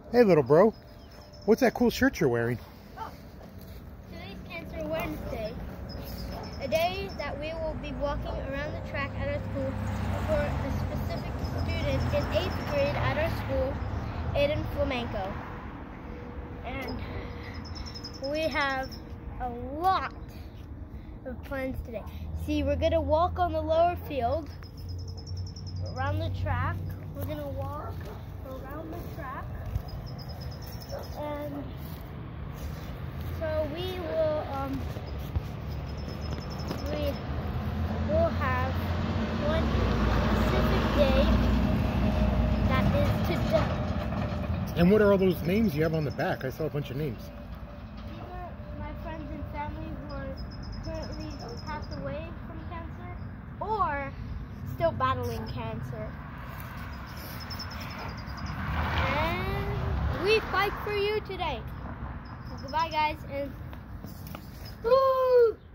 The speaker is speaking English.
Hey, little bro. What's that cool shirt you're wearing? Oh, today's Cancer Wednesday, a day that we will be walking around the track at our school for a specific student in 8th grade at our school, Aiden Flamenco. And we have a lot of plans today. See, we're going to walk on the lower field around the track. We're going to walk around the track. And so we will have one specific day that is today. And what are all those names you have on the back? I saw a bunch of names. These are my friends and family who are currently passed away from cancer or still battling cancer. And we fight for you today. Goodbye, guys, and woo!